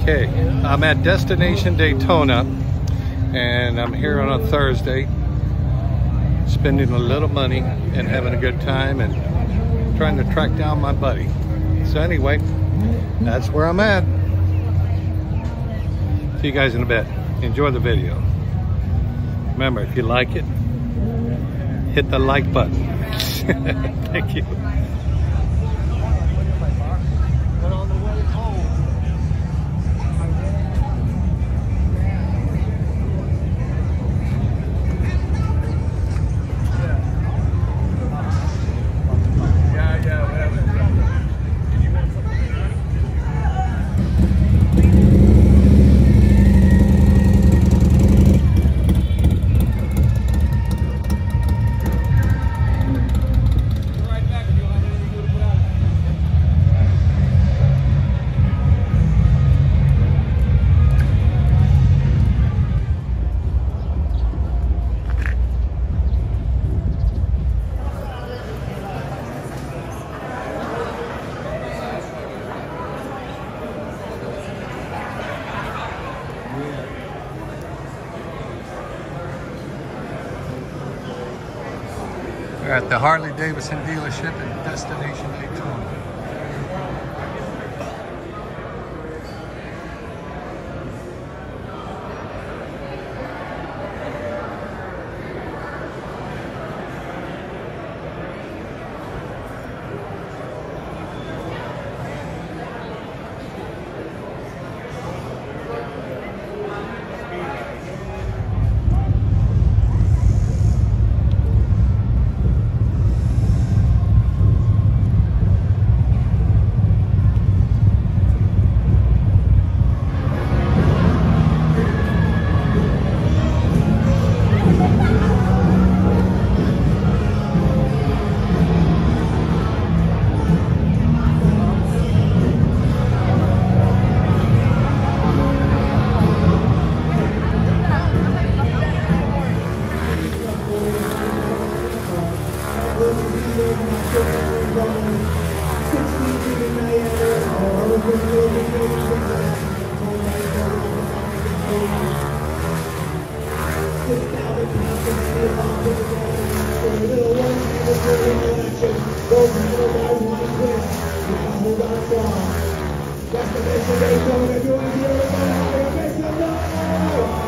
Okay, I'm at Destination Daytona, and I'm here on a Thursday, spending a little money and having a good time and trying to track down my buddy. So anyway, that's where I'm at. See you guys in a bit. Enjoy the video. Remember, if you like it, hit the like button. Thank you. We're at the Harley-Davidson dealership at Destination Daytona. Destination Daytona, doing the